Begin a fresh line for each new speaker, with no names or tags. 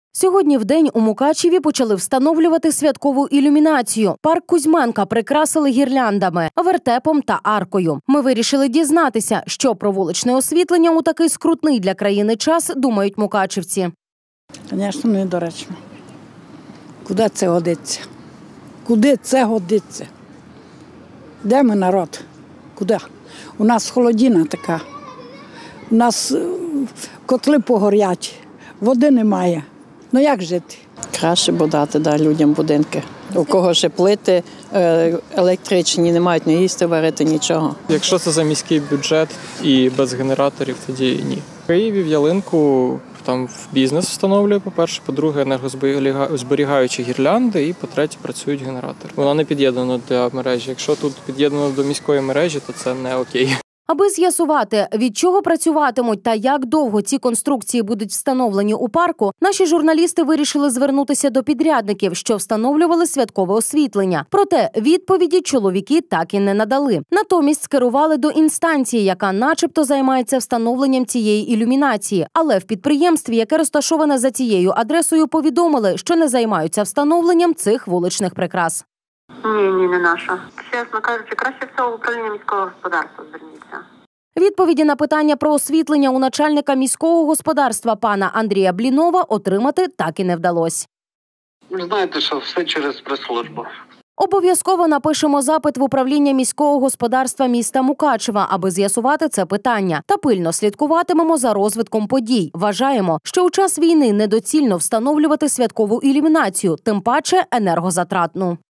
Сьогодні в день у Мукачеві почали встановлювати святкову ілюмінацію. Парк Кузьменка прикрасили гірляндами, вертепом та аркою. Ми вирішили дізнатися, що про вуличне освітлення у такий скрутний для країни час думають мукачевці.
Звісно, недоречно. Куди це годиться? Куди це годиться? Де ми народ? Куди? У нас холодина така. У нас котли погорять, води немає. Ну як жити?
Краще дати людям будинки. У кого ще плити електричні, не мають ні їсти, варити, нічого.
Якщо це за міський бюджет і без генераторів, тоді ні. В Києві в ялинку там в бізнес встановлює, по-перше, по-друге, енергозберігаючі гірлянди і, по-третє, працюють генератори. Вона не під'єднана до мережі. Якщо тут під'єднано до міської мережі, то це не окей.
Аби з'ясувати, від чого працюватимуть та як довго ці конструкції будуть встановлені у парку, наші журналісти вирішили звернутися до підрядників, що встановлювали святкове освітлення. Проте відповіді чоловіки так і не надали. Натомість скерували до інстанції, яка начебто займається встановленням цієї ілюмінації. Але в підприємстві, яке розташоване за цією адресою, повідомили, що не займаються встановленням цих вуличних прикрас.
Ні, не наша. Чесно кажучи, краще всього в управління міського господарства зверніться.
Відповіді на питання про освітлення у начальника міського господарства пана Андрія Блінова отримати так і не вдалося.
Ви знаєте, що все через прес-службу.
Обов'язково напишемо запит в управління міського господарства міста Мукачева, аби з'ясувати це питання. Та пильно слідкуватимемо за розвитком подій. Вважаємо, що у час війни недоцільно встановлювати святкову ілюмінацію, тим паче енергозатратну.